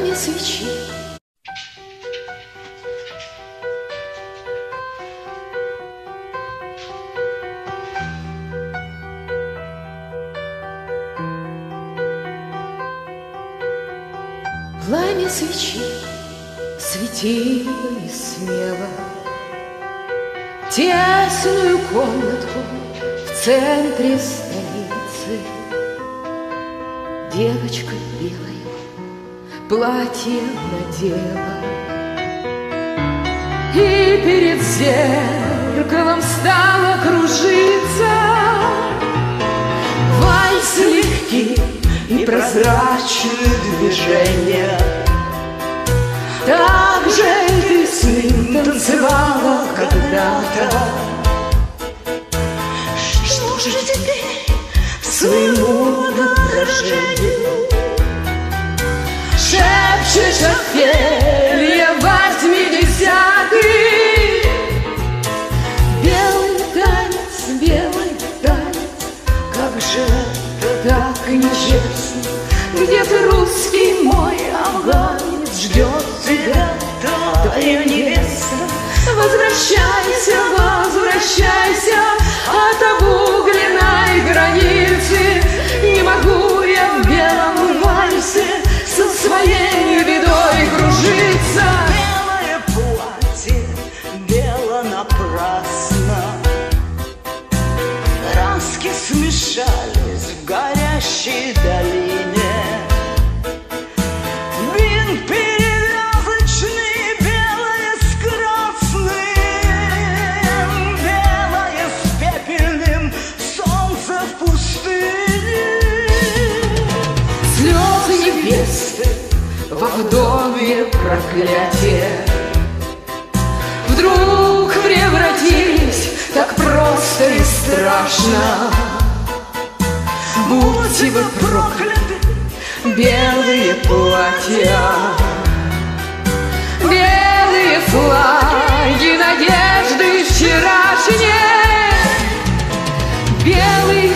пламя свечи. Пламя свечи светило и смело тесную комнатку в центре столицы. Девочка белое платье надела и перед зеркалом стала кружиться. Вальс легкий и прозрачные движения. Так же ты с ним танцевала когда-то. Что же теперь своему воображению шепчешь Офелия в 80-х? Белый танец, как же это так нечестно. Где ты, русский мой афганец, ждет тебя твоя невеста? Возвращайся, возвращайся от обугленной границы. Не могу я в белом вальсе со своей бедой кружиться. Белое платье, бело напрасно. Краски смешались в горящей долине. Бинт перевязочный, белое с красным, белое с пепельным, солнце в пустыне. Слезы невесты во вдовье проклятие вдруг превратились так просто и страшно. Будьте вы прокляты, белые платья, белые флаги надежды вчерашней. Белый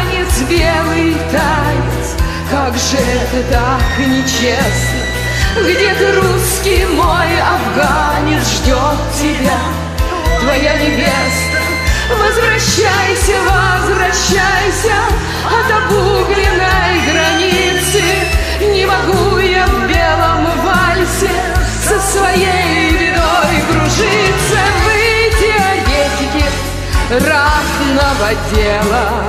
танец, как же это так нечестно. Где ты, русский мой афганец, ждет тебя твоя невеста? Возвращайся, возвращайся от обугленной границы. Не могу я в белом вальсе со своей бедой кружиться. Вы, теоретики ратного дела,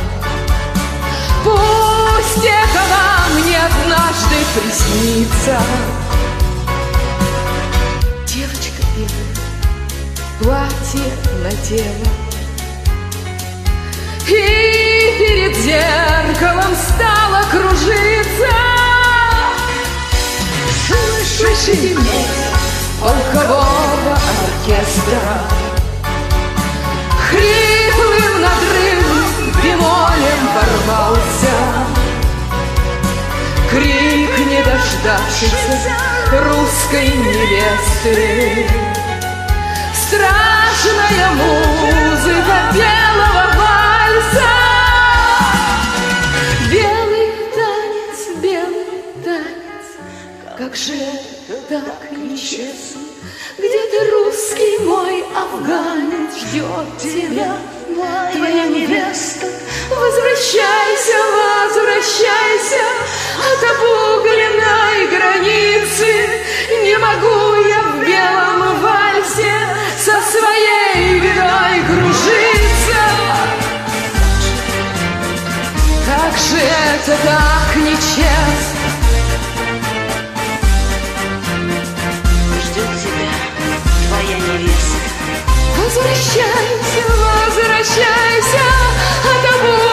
пусть это вам не однажды приснится. Девочка белая платье надела и перед зеркалом стала кружиться. Слышите мне полкового оркестра, хриплым надрывным бемолем ворвался крик не дождавшейся русской невесты. Страшная музыка белого вальса. Белый танец, как же это так нечестно. Где ты, русский мой афганец, ждет тебя твоя невеста? Возвращайся, возвращайся от обугленной границы. Не могу я в белом вальсе со своей бедой кружиться. Как же это так нечестно. Ждет тебя твоя невеста. Возвращайся, возвращайся от обугленной